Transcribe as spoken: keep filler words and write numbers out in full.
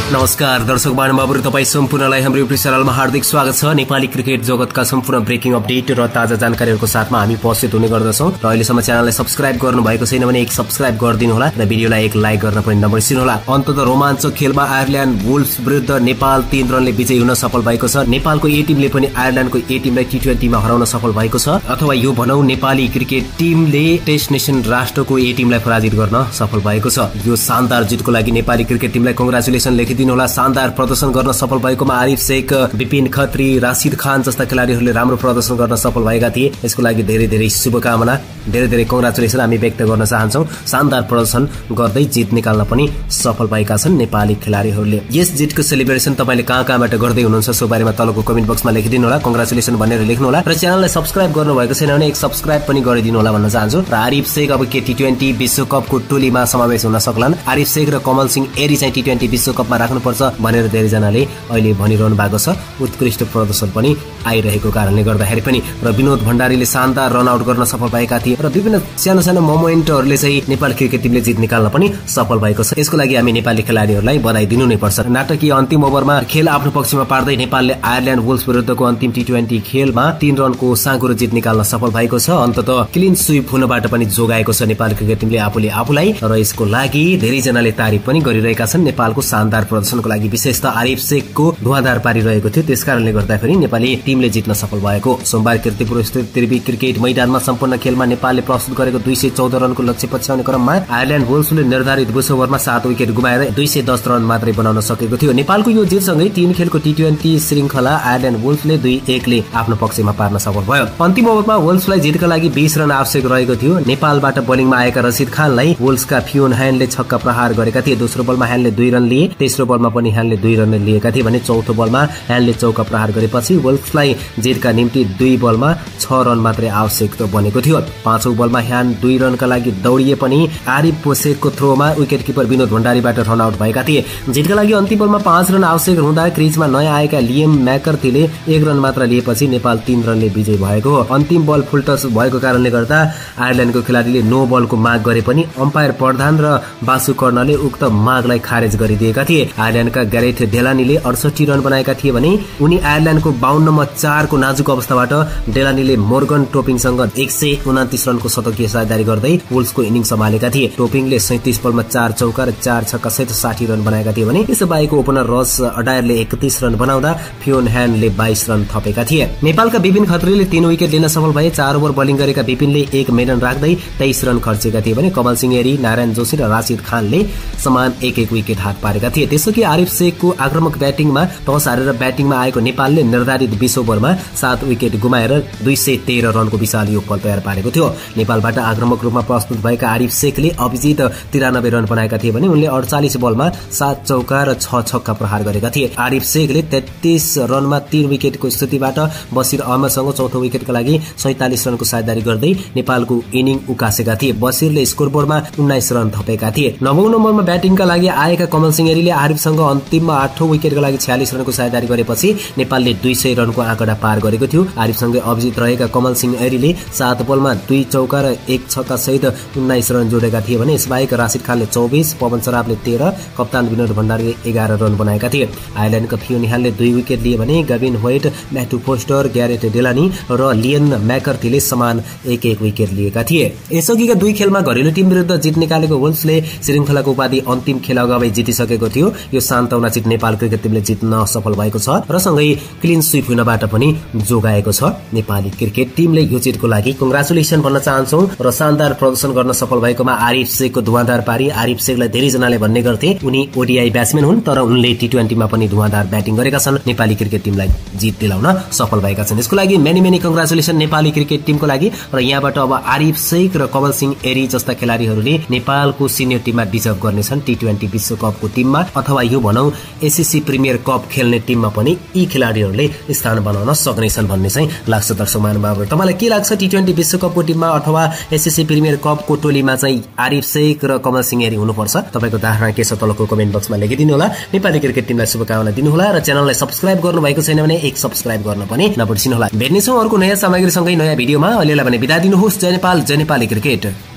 नमस्कार दर्शक महानुभावहरु, तपाई सम्पूर्णलाई हाम्रो युट्युब च्यानलमा हार्दिक स्वागत छ। नेपाली क्रिकेट जगतका सम्पूर्ण ब्रेकिङ अपडेट र ताजा जानकारीहरुको साथमा हामी उपस्थित हुने गर्दछौं। र अहिलेसम्म च्यानललाई सब्स्क्राइब गर्नु भएको छैन भने एक सब्स्क्राइब गरिदिनु होला र भिडियोलाई एक लाइक गर्न पनि नबिर्सिनु होला। अन्ततः रोमाञ्चक खेलमा आयरल्यान्ड वुल्फ्स विरुद्ध नेपाल तीन रनले विजयी हुन सफल भएको छ। नेपालको ए टिमले पनि आयरल्यान्डको ए टिमलाई टी ट्वेन्टी मा हराउन सफल भएको छ, अथवा यो भनौं नेपाली क्रिकेट टिमले टेस्ट नेसन राष्ट्रको ए टिमलाई पराजित गर्न सफल भएको छ। यो शानदार जितको लागि नेपाली क्रिकेट टिमलाई कंग्रेचुलेसन लेखिदिनु होला। शानदार प्रदर्शन गर्न सफल भएकोमा आरिफ शेख, विपिन खत्री, राशिद खान जस्ता खेलाडीहरूले राम्रो प्रदर्शन गर्न सफल भएका थिए। यसको लागि धेरै धेरै शुभकामना, धेरै धेरै कंग्रेचुलेसन हामी व्यक्त गर्न चाहन्छौं। शानदार प्रदर्शन गर्दै जित निकाल्न पनि सफल भएका छन् नेपाली खेलाडीहरूले। यस जितको सेलिब्रेसन तपाईले कहाँ कहाँबाट गर्दै हुनुहुन्छ सो बारेमा तलको कमेन्ट बक्समा लेखिदिनु होला। कंग्रेचुलेसन भनेर लेख्नु होला र च्यानललाई सब्स्क्राइब गर्नु भएको छैन भने एक सब्स्क्राइब पनि गरिदिनु होला भन्न चाहन्छु। र आरिफ शेख अब के टी ट्वेन्टी विश्वकपको टोलीमा समावेश हुन सक्लान्। आरिफ शेख र कमल सिंह एरी चाहिँ टी ट्वेन्टी विश्वकपमा राख्नुपर्छ भनेर धेरैजनाले अहिले भनिरहनु भएको छ। उत्कृष्ट प्रदर्शन पनि आइरहेको कारणले गर्दाखेरि पनि। र विनोद भण्डारीले शानदार रन आउट गर्न सफल भएका थिए र विभिन्न सानो सानो मोमेन्टहरूले चाहिँ नेपाल क्रिकेट टिमले जित निकाल्न पनि सफल भएको छ। यसको लागि हामी नेपाली खेलाडीहरूलाई बधाई दिनु नै पर्छ। नाटकीय अन्तिम ओभरमा खेल आफ्नो पक्षमा पार्दै नेपालले आयरल्यान्ड वुल्फ्स विरुद्धको अन्तिम टी ट्वेन्टी खेलमा तीन रनको साँघुरो जित निकाल्न सफल भएको छ। अन्ततः क्लिन स्वीप हुनबाट पनि जोगाएको छ नेपाली क्रिकेट टिमले आफूले आफूलाई, र यसको लागि धेरैजनाले तारिफ पनि गरिरहेका छन्। नेपालको शानदार प्रदर्शनको लागि विशेष त आरिफ शेखको धुवाधार पारिरहेको थियो, त्यसकारणले गर्दाखेरि नेपाली टिमले जित्न सफल भएको। सोमबार कीर्तिपुर स्थित त्रिवी क्रिकेट मैदानमा सम्पूर्ण खेलमा नेपालले प्रस्तुत गरेको दुई सय चौध रनको लक्ष्य पछ्याउने क्रममा आयरल्यान्ड वुल्फ्सले निर्धारित बीस ओभरमा सात विकेट गुमाएर दुई सय दस रन मात्रै बनाउन सकेको थियो। नेपालको यो जितसँगै तीन खेलको टी ट्वेन्टी श्रृंखला आयरल्यान्ड वुल्फ्सले दुई एकले आफ्नो पक्षमा पार्न सफल भयो। अन्तिम ओभरमा वुल्फ्सलाई जितका लागि बीस रन आवश्यक रहेको थियो। नेपालबाट बोलिङमा आएका रशिद खानलाई वुल्फ्सका फियोन ह्यान्डले छक्का प्रहार गरेका थिए। दोस्रो बलमा ह्यान्डले दुई रन लिए, तेस्रो बलमा पनि ह्यान्डले दुई रन लिएका थिए भने चौथो बलमा ह्यान्डले चौका प्रहार गरेपछि वुल्फ्सलाई जितका निम्ति दुई बलमा छ रन मात्रै आवश्यक बनेको थियो। पाँचौं बलमा ह्यान्ड दुई रनका लागि दौडिए पनि आरिफ शेखको थ्रोमा विकेट किपर विनोद भण्डारीबाट रन आउट भएका थिए। जितका लागि अन्तिम बलमा पाँच रन आवश्यक हुँदा क्रिजमा नयाँ आएका लियम मैकर्थीले एक रन मात्र लिएपछि नेपाल तीन रनले विजयी भएको हो। अन्तिम बल फुल टच भएको कारणले गर्दा आयरल्यान्डको खेलाडीले नो बलको माग गरे पनि अम्पायर प्रधान र बासु कर्णले उक्त मागलाई खारेज गरिदिएका थिए। आयरल्यान्डका ग्यारेथ डेलानीले अडसठी रन बनाएका थिए भने उनी आयरल्यान्डको बाउन्नमा चारको नाजुक अवस्थाबाट डेलानीले मोर्गन टोपिङसँग एक सय उनातीस रनको शतकीय साझेदारी गर्दै वुल्फ्सको इनिङ सम्हालेका थिए। टोपिङले सैंतीस बलमा चार चौका र चार छक्का सहित साठी रन बनाएका थिए भने यस बाहेक ओपनर रस अडायरले एकतीस रन बनाउँदा फियोन ह्यान्डले बाइस रन थपेका थिए। नेपालका विपिन खत्रीले तीन विकेट लिन सफल भए। चार ओभर बोलिङ गरेका विपिनले एक मेडन राख्दै तेइस रन खर्चेका थिए भने कमल सिंह एरी, नारायण जोशी र राशिद खानले समान एक एक विकेट हात पारेका थिए। त्यसोकि आरिफ शेखको आक्रामक ब्याटिङमा टस हारेर ब्याटिङमा आएको नेपालले निर्धारित बीस ओभरमा सात विकेट गुमाएर दुई सय तेह्र रनको विशाल योगफल तयार पारेको थियो। नेपालबाट आक्रामक रूपमा प्रस्तुत भएका आरिफ शेखले अभिजित तिरानब्बे रन बनाएका थिए भने उनले अडचालिस बलमा सात चौका र छ छक्का प्रहार गरेका थिए। आरिफ शेखले तेत्तीस रनमा तीन विकेटको स्थितिबाट बसिर अहमदसँग चौथो विकेटका लागि सैंतालिस रनको साझेदारी गर्दै नेपालको इनिङ उकासेका थिए। बसिरले स्कोरबोर्डमा उन्नाइस रन थपेका थिए। नवौं नम्बरमा ब्याटिङका लागि आएका कमल सिंह एरीले आरिफसँग अन्तिममा आठौं विकेटका लागि छयालिस रनको साझेदारी गरेपछि नेपालले दुई सय रनको आँकडा पार गरेको थियो। आरिफसँगै अभिजित रहेका कमल सिंह एरीले सात बलमा दुई चौका र एक छक्का सहित उन्नाइस रन जोडेका थिए भने यसबाहेक राशिद खानले चौबिस, पवन सराफले तेह्र, कप्तान विनोद भण्डारीले एघार रन बनाएका थिए। आयरल्यान्डका फियोन ह्यान्डले दुई विकेट लिए भने Gavin White, Matthew Foster, Gareth Delany र लियन मैकर्थीले समान एक एक विकेट लिएका थिए। यसअघिका दुई खेलमा घरेलु टिम विरुद्ध जित निकालेको वुल्फ्सले श्रृंखलाको उपाधि अन्तिम खेल अगावै जितिसकेको थियो। यो सान्तवना जित नेपाल क्रिकेट टिमले जित्न सफल भएको छ र सँगै क्लिन स्वीप हुनबाट पनि जोगाएको छ। नेपाली क्रिकेट टिमले यो जितको लागि कंग्रेचुलेसन भन्न चाहन्छौं। र शानदार प्रदर्शन गर्न सफल भएकोमा आरिफ शेखको धुवाधार पारी। आरिफ शेखलाई धेरैजनाले भन्ने गर्थे उनी ओडीआई ब्याट्सम्यान हुन्, तर उनले टी ट्वेन्टीमा पनि धुवाधार ब्याटिङ गरेका छन्। नेपाली क्रिकेट टिमलाई जित दिलाउन सफल भएका छन्। यसको लागि many many congratulation Nepali cricket टिमको लागि। र यहाँबाट अब आरिफ शेख र कमल सिंह एरी जस्ता खेलाडीहरूले नेपालको सिनियर टिममा डिजर्भ गर्नेछन्। टी ट्वेन्टी विश्वकपको टिममा अथवा यो भनौं एसएससी प्रिमियर कप खेल्ने टिममा पनि यी खेलाडीहरूले स्थान बनाउन सक्नेछन् भन्ने चाहिँ लाग्छ। दर्शक महानुभावहरु, तपाईलाई के लाग्छ टी ट्वेन्टी विश्वकपको टिममा अथवा एसएससी प्रिमियर कपको टोलीमा चाहिँ आरिफ शेख र कमल सिंह एरी हुनुपर्छ? तपाईको धारणा के छ तलको कमेन्ट बक्समा लेखिदिनु होला। नेपाली क्रिकेट टिमलाई शुभकामना दिनु होला र च्यानललाई सब्स्क्राइब गर्नु भएको छैन भने एक सब्स्क्राइब गर्न पनि नबिर्सिनु होला। भेट्नेछौं अर्को नयाँ सामग्रीसँगै नयाँ भिडियोमा। अहिलेलाई भने बिदा दिनुहोस्। जय नेपाल, जय नेपाली क्रिकेट।